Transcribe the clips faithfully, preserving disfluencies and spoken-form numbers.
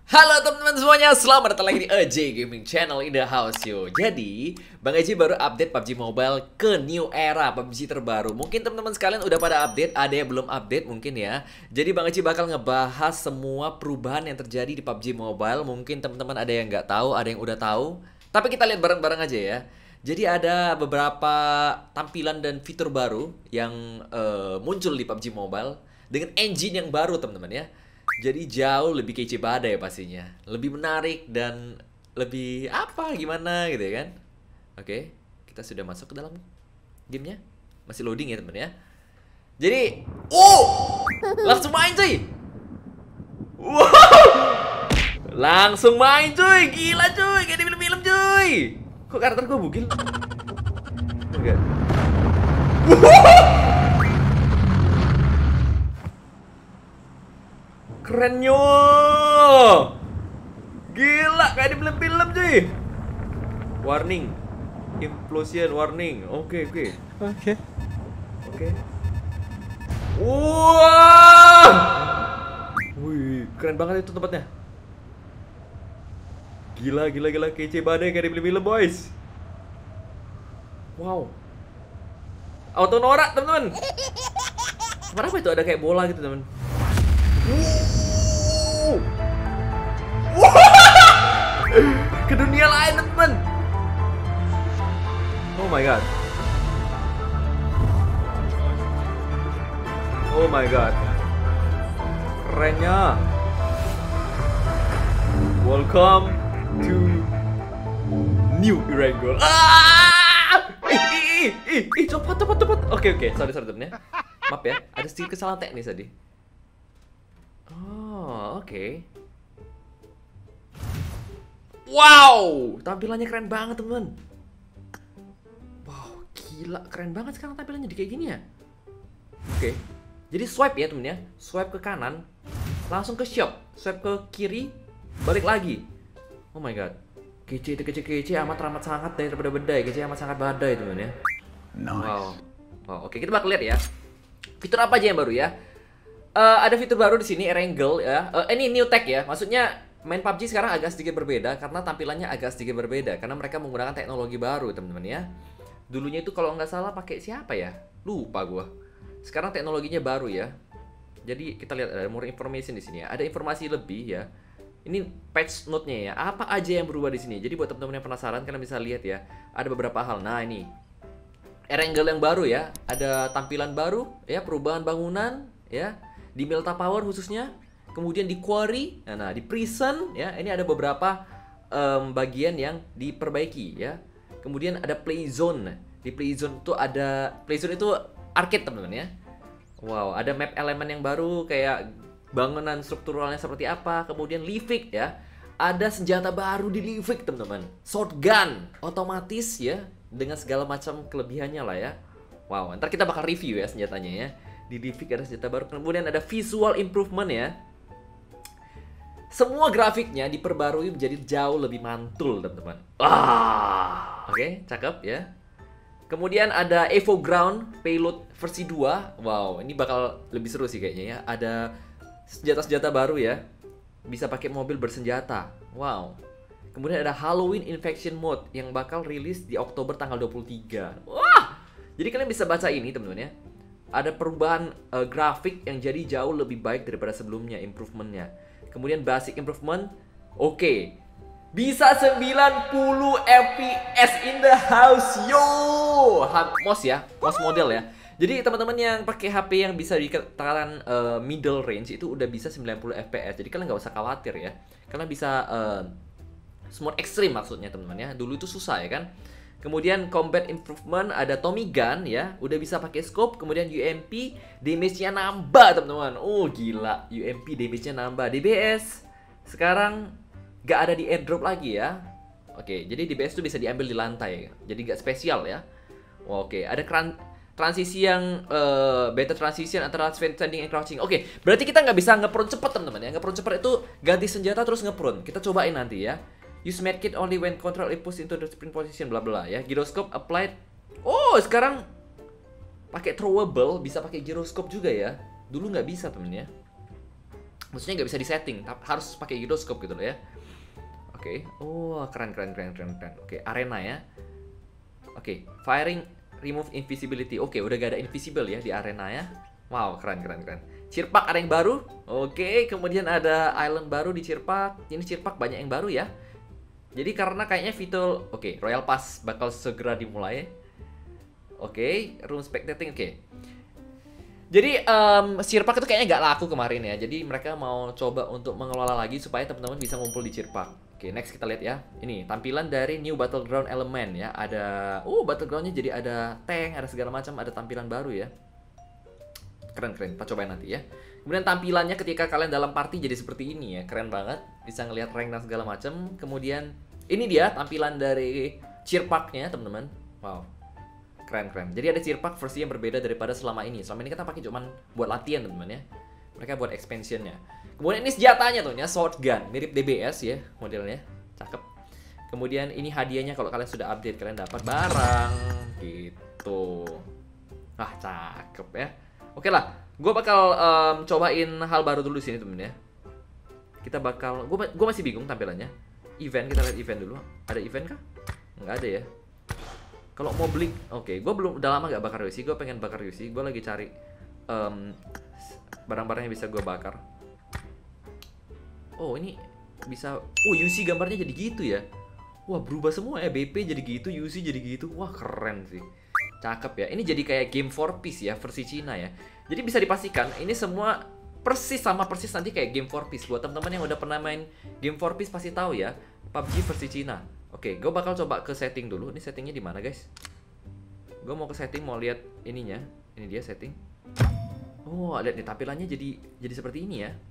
Halo teman-teman semuanya, selamat datang lagi di A J Gaming Channel in the house yo. Jadi, Bang A J baru update P U B G Mobile ke new era, P U B G terbaru. Mungkin teman-teman sekalian udah pada update, ada yang belum update mungkin ya. Jadi Bang A J bakal ngebahas semua perubahan yang terjadi di P U B G Mobile. Mungkin teman-teman ada yang nggak tahu, ada yang udah tahu. Tapi kita lihat bareng-bareng aja ya. Jadi ada beberapa tampilan dan fitur baru yang uh, muncul di P U B G Mobile dengan engine yang baru teman-teman ya. Jadi jauh lebih kece badai pastinya. Lebih menarik dan lebih apa gimana gitu ya kan. Oke, kita sudah masuk ke dalam gamenya. Masih loading ya teman ya. Jadi, oh, langsung main cuy. Wow, langsung main cuy. Gila cuy, kayak di film-film cuy. Kok karakter gue bugil? Enggak. Kerennya, gila kayak di film-film cuy. Warning, implosion warning. Oke oke Oke. oke. Wah, wih keren banget itu tempatnya. Gila gila gila kece badai kayak di film-film boys. Wow, auto norak teman-teman. Kenapa itu ada kayak bola gitu teman? Ke dunia lain teman. Oh my god. Oh my god. Kerennya. Welcome to New Erangel. Ah! Ih, ih, ih, ih, cepat, cepat, cepat. Oke, oke, sorry, sorry temen ya. Maaf ya, ada sedikit kesalahan teknis tadi. Oh, oke. Okay. Wow, tampilannya keren banget teman. Wow, gila keren banget sekarang tampilannya di kayak gini ya. Oke, okay. Jadi swipe ya temen ya, swipe ke kanan, langsung ke shop, swipe ke kiri, balik lagi. Oh my god, kece itu kece kece amat amat sangat daripada badai, kece amat sangat badai temen ya. Nice. Wow, wow, oke okay, kita bakal lihat ya. Fitur apa aja yang baru ya? Uh, ada fitur baru di sini, Erangel ya. Uh, ini new tech ya. Maksudnya main P U B G sekarang agak sedikit berbeda karena tampilannya agak sedikit berbeda karena mereka menggunakan teknologi baru, teman-teman ya. Dulunya itu kalau nggak salah pakai siapa ya? Lupa gua. Sekarang teknologinya baru ya. Jadi kita lihat ada more information di sini ya. Ada informasi lebih ya. Ini patch note-nya ya. Apa aja yang berubah di sini? Jadi buat teman-teman yang penasaran kalian bisa lihat ya. Ada beberapa hal. Nah, ini Erangel yang baru ya. Ada tampilan baru ya, perubahan bangunan ya. Di Melta Power khususnya, kemudian di Quarry, nah di Prison ya, ini ada beberapa um, bagian yang diperbaiki ya. Kemudian ada Play Zone. Di Play Zone itu ada Play Zone itu arcade teman-teman ya. Wow, ada map elemen yang baru kayak bangunan strukturalnya seperti apa. Kemudian Livik ya, ada senjata baru di Livik teman-teman. Shotgun otomatis ya, dengan segala macam kelebihannya lah ya. Wow, ntar kita bakal review ya senjatanya ya. Di Livik ada senjata baru. Kemudian ada visual improvement ya. Semua grafiknya diperbarui menjadi jauh lebih mantul teman-teman. Ah, oke, okay, cakep ya. Kemudian ada Evo Ground Payload versi dua. Wow, ini bakal lebih seru sih kayaknya ya. Ada senjata-senjata baru ya. Bisa pakai mobil bersenjata. Wow. Kemudian ada Halloween Infection Mode yang bakal rilis di Oktober tanggal dua puluh tiga. Wah. Jadi kalian bisa baca ini teman-teman ya. Ada perubahan uh, grafik yang jadi jauh lebih baik daripada sebelumnya, improvementnya. Kemudian basic improvement, oke, okay. Bisa sembilan puluh F P S in the house, yo, mouse ya, mouse model ya. Jadi teman-teman yang pakai H P yang bisa dikatakan uh, middle range itu udah bisa sembilan puluh F P S. Jadi kalian nggak usah khawatir ya. Kalian bisa uh, smooth extreme maksudnya teman-teman ya. Dulu itu susah ya kan. Kemudian combat improvement, ada Tommy Gun ya, udah bisa pakai scope. Kemudian U M P damage-nya nambah teman-teman. Oh gila, U M P damage-nya nambah. D B S sekarang gak ada di airdrop lagi ya. Oke, jadi D B S itu bisa diambil di lantai, jadi gak spesial ya. Oke, ada transisi yang uh, beta transition antara standing and crouching. Oke, berarti kita nggak bisa ngeprone cepet teman-teman ya. Ngeprone cepet itu ganti senjata terus ngeprone. Kita cobain nanti ya. Use medkit only when control is pushed into the sprint position, bla bla ya. Gyroscope applied. Oh, sekarang pakai throwable bisa pakai gyroscope juga ya. Dulu nggak bisa temen ya. Maksudnya nggak bisa disetting, harus pakai gyroscope gitu loh ya. Oke, okay. Oh keren keren keren keren keren. Oke, okay. Arena ya. Oke, okay. Firing remove invisibility. Oke, okay. Udah gak ada invisible ya di arena ya. Wow, keren keren keren. Cheer Park ada yang baru. Oke, okay. Kemudian ada island baru di Cheer Park. Ini Cheer Park banyak yang baru ya. Jadi karena kayaknya Vital, oke, okay. Royal Pass bakal segera dimulai. Oke, okay. Room spectating, oke. Okay. Jadi um, Cheer Park itu kayaknya nggak laku kemarin ya. Jadi mereka mau coba untuk mengelola lagi supaya teman-teman bisa ngumpul di Cheer Park. Oke, next kita lihat ya. Ini tampilan dari New Battleground Element ya. Ada, oh battlegroundnya jadi ada tank, ada segala macam, ada tampilan baru ya. Keren keren. Kita cobain nanti ya. Kemudian tampilannya ketika kalian dalam party jadi seperti ini ya. Keren banget. Bisa ngelihat rank dan segala macam. Kemudian ini dia tampilan dari Cheer Park-nya teman-teman. Wow. Keren keren. Jadi ada Cheer Park versi yang berbeda daripada selama ini. Selama ini kita pakai cuman buat latihan teman-teman ya. Mereka buat expansionnya. Kemudian ini senjatanya tuh ya, sword gun, mirip D B S ya modelnya, cakep. Kemudian ini hadiahnya kalau kalian sudah update kalian dapat barang gitu. Ah cakep ya. Oke lah, gue bakal um, cobain hal baru dulu sini temen ya. Kita bakal, gue gue masih bingung tampilannya. Event, kita lihat event dulu. Ada event kah? Nggak ada ya. Kalau mau beli, oke, okay, gue belum udah lama gak bakar U C, gue pengen bakar U C, gue lagi cari um, barang-barang yang bisa gue bakar. Oh ini bisa, oh U C gambarnya jadi gitu ya. Wah berubah semua ya, B P jadi gitu, U C jadi gitu. Wah keren sih, cakep ya. Ini jadi kayak game for peace ya, versi Cina ya. Jadi bisa dipastikan ini semua persis sama persis nanti kayak game for peace. Buat teman-teman yang udah pernah main game for peace pasti tahu ya, P U B G versi Cina. Oke, gue bakal coba ke setting dulu. Ini settingnya di mana guys? Gue mau ke setting, mau lihat ininya. Ini dia setting. Oh lihat nih tampilannya jadi jadi seperti ini ya.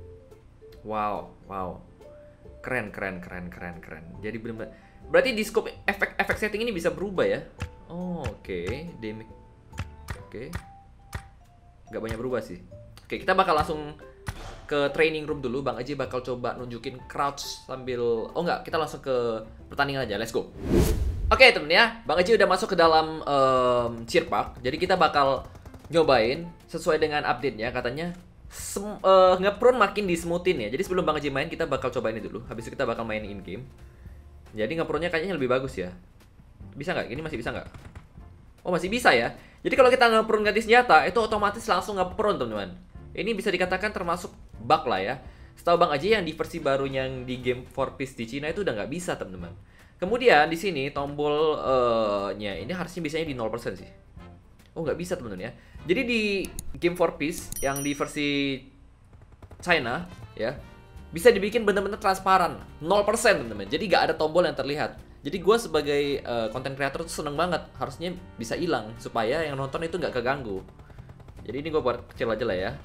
Wow, wow, keren, keren, keren, keren, keren. Jadi benar-benar, berarti di scope efek-efek setting ini bisa berubah ya? Oh, oke, okay. Demi, oke, okay. Gak banyak berubah sih. Oke, okay, kita bakal langsung ke training room dulu. Bang Aji bakal coba nunjukin crouch sambil, oh enggak, kita langsung ke pertandingan aja. Let's go. Oke okay, temen ya, Bang Aji udah masuk ke dalam um, Cheer Park. Jadi kita bakal nyobain sesuai dengan update-nya katanya. Uh, nge-prone makin dismoothin ya. Jadi sebelum Bang Aji main kita bakal coba ini dulu. Habis itu kita bakal main in game. Jadi nge-prone-nya kayaknya lebih bagus ya. Bisa nggak? Ini masih bisa nggak? Oh masih bisa ya. Jadi kalau kita nge-prone ganti senjata itu otomatis langsung nge-prone teman-teman. Ini bisa dikatakan termasuk bug lah ya. Setahu Bang Aji yang di versi barunya yang di game for peace di Cina itu udah nggak bisa teman-teman. Kemudian di sini tombolnya uh, ini harusnya biasanya di nol persen sih. Oh nggak bisa teman-teman ya. Jadi di game for peace yang di versi China ya bisa dibikin bener-bener transparan nol persen teman-teman. Jadi nggak ada tombol yang terlihat. Jadi gue sebagai konten uh, creator tuh seneng banget. Harusnya bisa hilang supaya yang nonton itu nggak keganggu. Jadi ini gue buat kecil aja lah ya,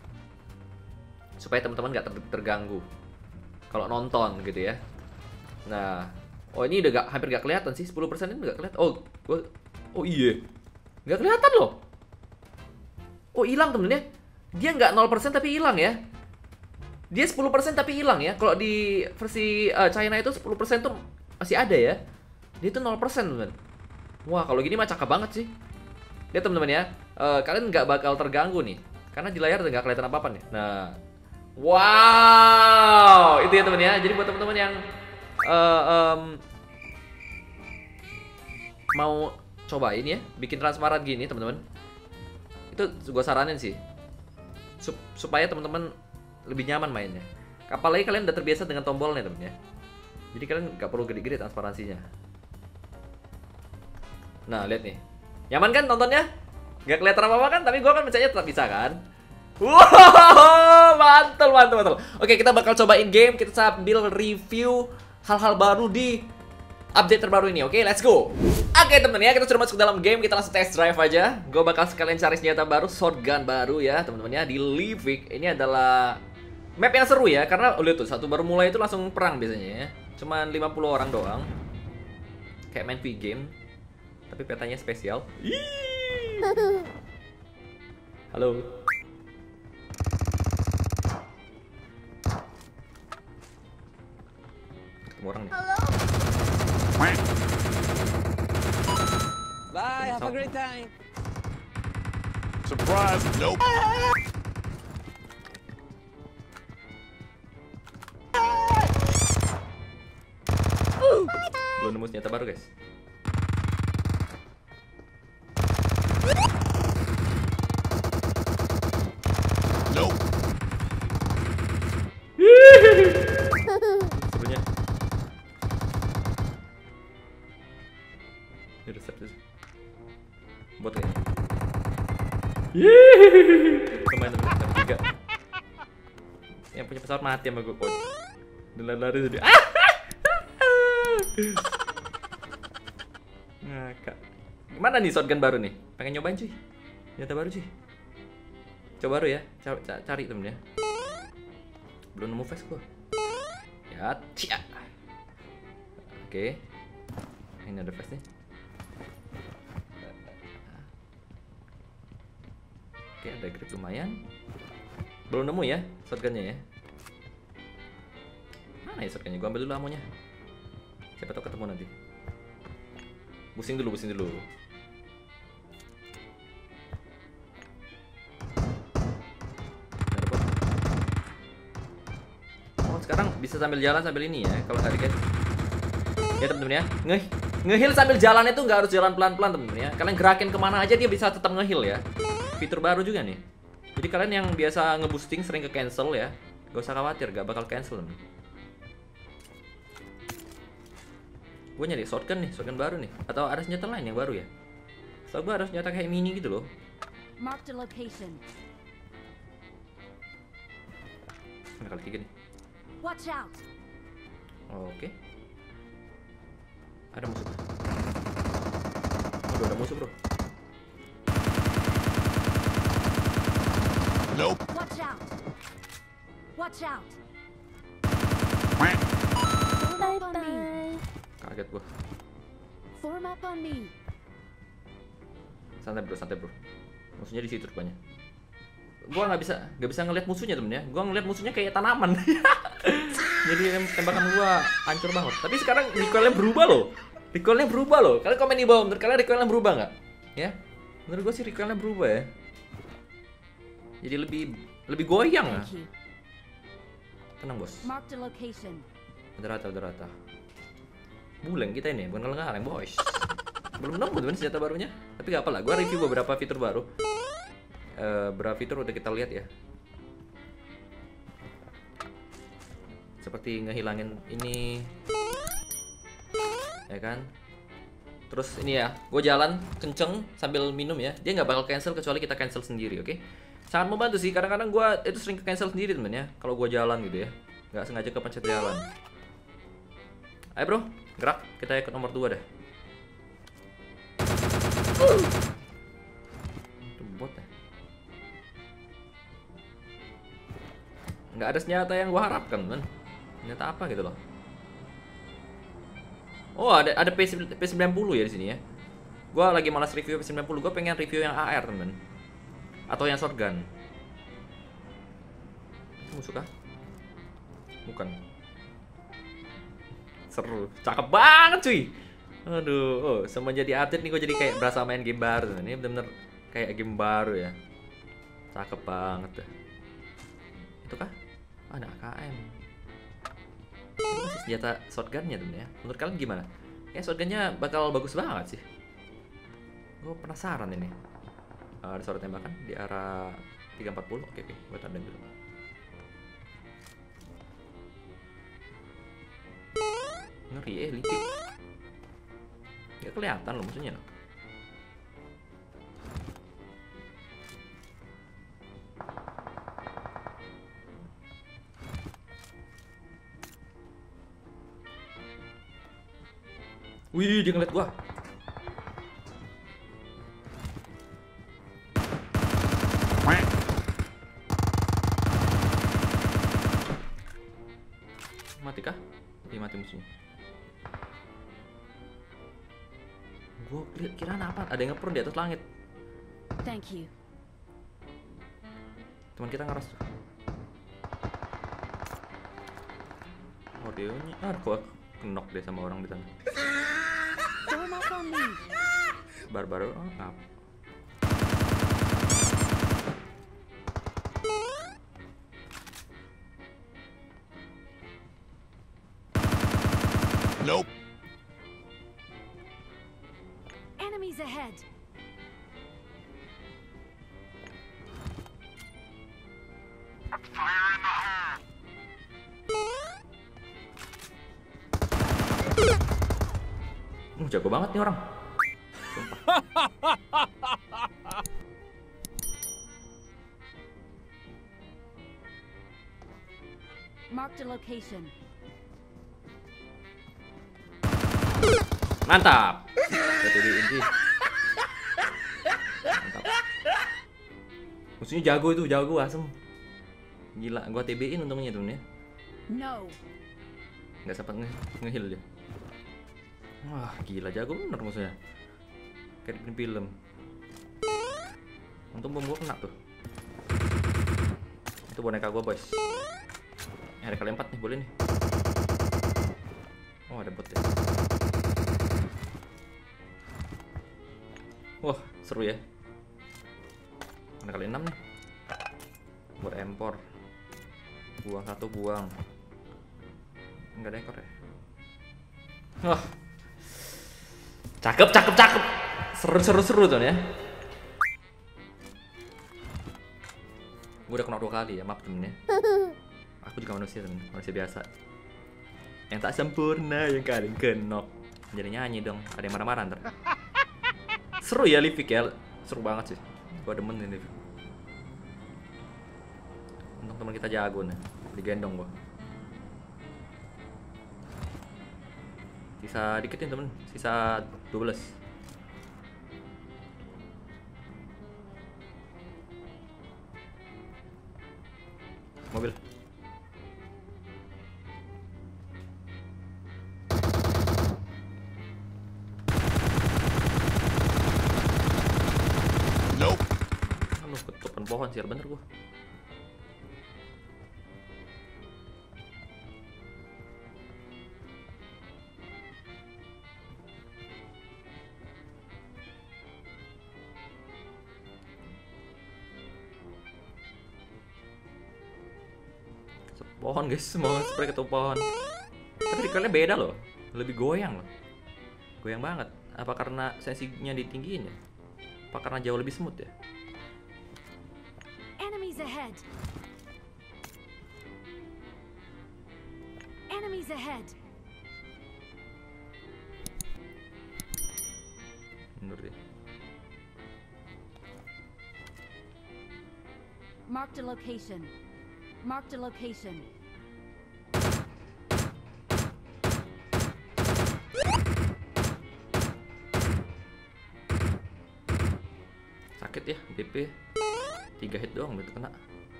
supaya teman-teman nggak ter terganggu kalau nonton gitu ya. Nah, oh ini udah gak, hampir nggak kelihatan sih, sepuluh persen ini nggak kelihatan. Oh, gue, oh iya, nggak kelihatan loh. Oh hilang temennya. Dia nggak nol persen tapi hilang ya. Dia sepuluh persen tapi hilang ya. Kalau di versi uh, China itu sepuluh persen tuh masih ada ya. Dia itu nol persen teman. Wah kalau gini mah cakep banget sih. Lihat teman-teman ya, uh, kalian nggak bakal terganggu nih. Karena di layar udah nggak kelihatan apa-apa nih. Nah, wow, itu ya teman ya. Jadi buat teman-teman yang uh, um, mau cobain ya, bikin transparan gini teman-teman, itu gue saranin sih, Sup supaya teman-teman lebih nyaman mainnya. Apalagi kalian udah terbiasa dengan tombolnya teman ya. Jadi kalian nggak perlu gede-gede transparansinya. Nah lihat nih, nyaman kan nontonnya? Gak kelihatan apa-apa kan? Tapi gue kan percaya tetap bisa kan? Wow, mantul, mantul, mantul. Oke, kita bakal cobain game. Kita sambil review hal-hal baru di update terbaru ini. Oke, let's go. Oke temen ya, kita sudah masuk ke dalam game. Kita langsung test drive aja. Gue bakal sekalian cari senjata baru, shotgun baru ya teman-teman ya. Di Livik, ini adalah map yang seru ya. Karena lihat tuh, satu baru mulai itu langsung perang biasanya ya. Cuman lima puluh orang doang. Kayak main V game. Tapi petanya spesial. Halo. Ketemu orang nih. Halo. Bye, have a great time. Surprise, nope. Belum nemu senjata baru guys. Nope. Sebenarnya. Ini resep sih. Bot kayaknya. Kemana tuh? Ada tiga. Yang punya pesawat mati sama gue kok. Dan lari jadi. Ngakak. Gimana nih shotgun baru nih? Pengen nyobain cuy. Senjata baru cuy. Coba baru ya. Cari, cari temennya. Belum nemu vest gua. Ya, cia. Oke. Ini ada vest nih. Oke, ada grip lumayan. Belum nemu ya shotgunnya ya. Mana ya shotgunnya? Gua ambil dulu amonya. Siapa tahu ketemu nanti. Pusing dulu, pusing dulu. Oh, sekarang bisa sambil jalan sambil ini ya. Kalau tadi guys. Ya temen-temen ya. Nge ngehil sambil jalan itu nggak harus jalan pelan-pelan temen-temen ya. Kalian gerakin kemana aja dia bisa tetap ngehil ya. Fitur baru juga nih. Jadi kalian yang biasa nge-boosting sering ke cancel ya. Gak usah khawatir, gak bakal cancel temen. Gue nyari shotgun nih, shotgun baru nih. Atau ada senjata lain yang baru ya? So gue harus senjata kayak mini gitu loh. Mark the location. Ada kali tiga nih. Watch out. Oke. Ada musuh. Udah ada musuh bro. Nope. Watch out. Watch out. Quack. Form up on me. Kaget gua. Form up on me. Santai bro, santai bro. Musuhnya di situ rupanya. Gua nggak bisa, nggak bisa ngeliat musuhnya temen ya. Gua ngeliat musuhnya kayak tanaman. Jadi tembakan gua hancur banget. Tapi sekarang recoilnya berubah loh. Recoilnya berubah loh. Kalian komen di bawah, menurut kalian recoilnya berubah nggak? Ya, menurut gua sih recoilnya berubah ya. Jadi lebih lebih goyang ya. Thank you. Tenang bos. Mark the location. Udah rata, udah rata. Buleng kita ini, bukan kaleng-kaleng boys. Belum nemu teman senjata barunya. Tapi gak apa lah, gue review beberapa fitur baru. Uh, beberapa fitur udah kita lihat ya. Seperti ngehilangin ini, ya kan. Terus ini ya, gue jalan kenceng sambil minum ya. Dia nggak bakal cancel kecuali kita cancel sendiri, oke? Okay? Sangat membantu sih. Kadang-kadang gue itu sering ke cancel sendiri temen ya. Kalau gue jalan gitu ya, nggak sengaja kepencet jalan. Ayo bro, gerak. Kita ikut nomor dua deh. Itu bot ya. Nggak ada senjata yang gue harapkan men. Senjata apa gitu loh. Oh ada ada P sembilan puluh ya di sini ya. Gue lagi malas review P sembilan puluh. Gue pengen review yang A R temen. Atau yang shotgun. Itu musuh kah? Bukan. Seru, cakep banget cuy. Aduh, oh, sama jadi atlet nih gue jadi kayak berasa main game baru. Ini bener-bener kayak game baru ya. Cakep banget dah. Itu kah? Oh, ada A K M. Itu masih senjata shotgunnya tuh ya. Menurut kalian gimana? Kayak shotgunnya bakal bagus banget sih. Gue penasaran ini. Uh, ada suara tembakan di arah tiga empat nol. Oke, oke, gue tandain dulu. Ngeri eh, lipit. Gak kelihatan loh musuhnya loh. Wih, dia ngeliat gua. Mati kah? Dia mati musuhnya. Gue kira apa? Ada yang ngeprone di atas langit. Thank you. Teman kita ngeras tuh. Audionya, ah, kok kenok deh sama orang di sana. Form up on me. Barbar, oh, ngap. Nope. Enemies ahead. Uh, jago banget nih orang. Mark the location. Mantap. T B in sih. Mantap. Musuhnya jago itu, jago asem. Gila, gua T B-in untungnya tuh ya. No. Nggak sempat nge ngeheal dia. Wah, gila jago bener musuhnya. Kayak di film. Untung bom gua kena tuh. Itu boneka gua, boys. Eh, ada kali empat nih, boleh nih. Oh, ada bot ya. Wah, seru ya. Ada kali enam nih. Buat empor. Buang satu, buang. Enggak ada ekor ya. Wah. Cakep, cakep, cakep. Seru, seru, seru tuh ya. Gue udah kena dua kali ya, maaf temen ya. Aku juga manusia temen, manusia biasa. Yang tak sempurna, yang kadang kenok. Jadi nyanyi dong, ada yang marah-marah ntar. Seru ya Livik ya, seru banget sih. Gua demen nih Livik. Untung teman kita jago nih, digendong gua. Sisa dikit nih temen, sisa dua belas. Mobil. Nope. Aduh, ketupan pohon sih, bener gua. Pohon guys, semua spray ke pohon. Tapi recallnya beda loh, lebih goyang loh. Goyang banget. Apa karena sensinya ditinggiin ya? Apa karena jauh lebih smooth ya? Enemies ahead. Enemies ahead. Menurut dia. Mark the location. Mark the location. Sakit ya, D P tiga hit doang begitu kena.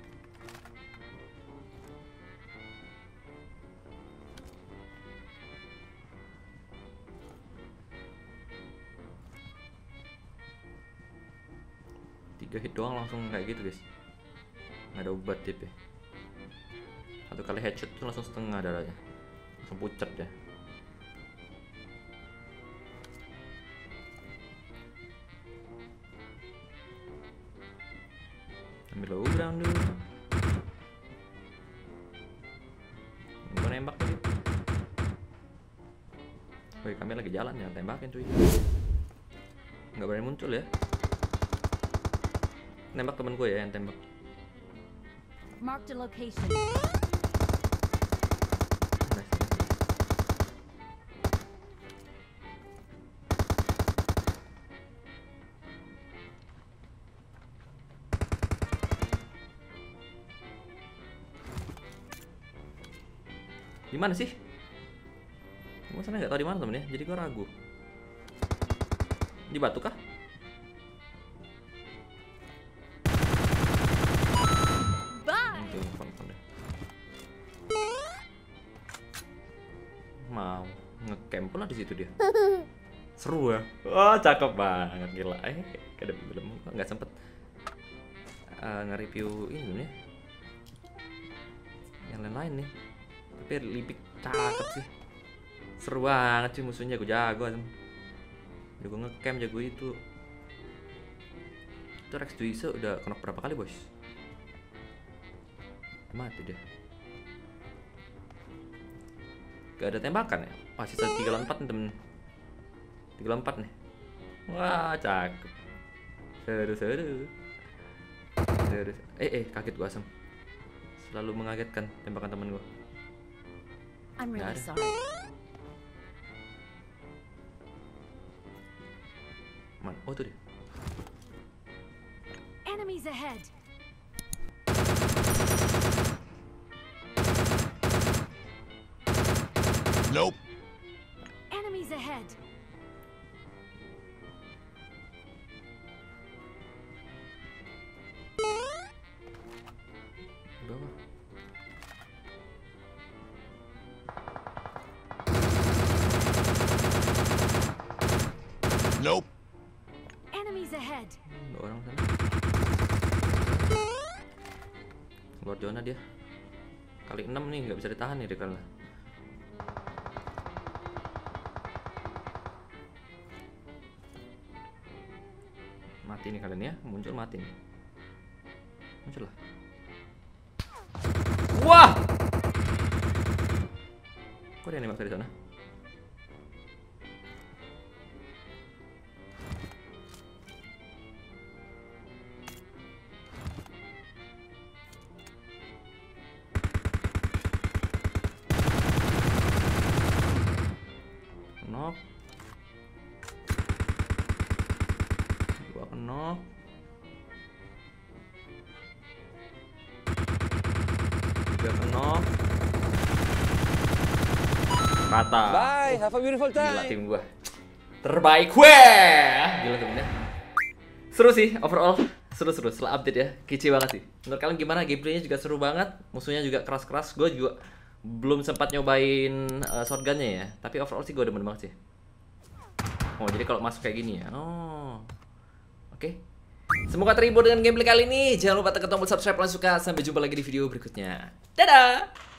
Tiga hit doang langsung kayak gitu guys. Nggak ada obat D P. Satu kali headshot tuh langsung setengah darahnya, langsung pucat ya. Ambil low ground dulu. Gue nembak tadi. Woi, kami lagi jalan ya, tembakin cuy. Nggak berani muncul ya. Nembak temen gue ya yang tembak. Mark the location. Di mana sih? Gue sana nggak tahu di mana temen ya, jadi gue ragu. Di batu kah? Bye. Oke, confirm deh. Mau ngecamp pula di situ dia. Seru ya. Wah, cakep banget gila. Eh, ada belum nggak sempet uh, nge-review ini ya. Yang lain-lain nih. Tapi Livik cakep sih. Seru banget sih musuhnya, gue jago. Jago ngecamp, jago itu. Itu Rex Duisa udah knock berapa kali, bos? Mati dia. Gak ada tembakan ya? Wah, sisa tiga lawan empat nih temen. tiga lawan empat nih. Wah, cakep. Seru, seru. Seru. Eh, eh, kaget gua Asam. Selalu mengagetkan tembakan temen gua. I'm really Nggak ada. sorry. Man, oh tuh dia. Enemies ahead. Nope. Enemies ahead. Di bawah. Nope. Enemies ahead. Dua orang sana. Keluar zona dia. Kali enam nih, nggak bisa ditahan nih dia kalah. Mati nih kalian ya, muncul mati nih. Muncul lah. Wah! Kok dia nembak dari sana? Knock. Dua knock. Tiga knock. Rata. Bye, have a beautiful Gila time. tim gua. Terbaik gue. Gila temennya. Seru sih overall. Seru-seru setelah update ya. Kece banget sih. Menurut kalian gimana? Gameplaynya juga seru banget. Musuhnya juga keras-keras. Gue juga belum sempat nyobain uh, shotgunnya ya. Tapi overall sih gue demen banget sih. Oh jadi kalau masuk kayak gini ya. Oh. Oke. Okay. Semoga terhibur dengan gameplay kali ini. Jangan lupa tekan tombol subscribe kalau suka. Sampai jumpa lagi di video berikutnya. Dadah.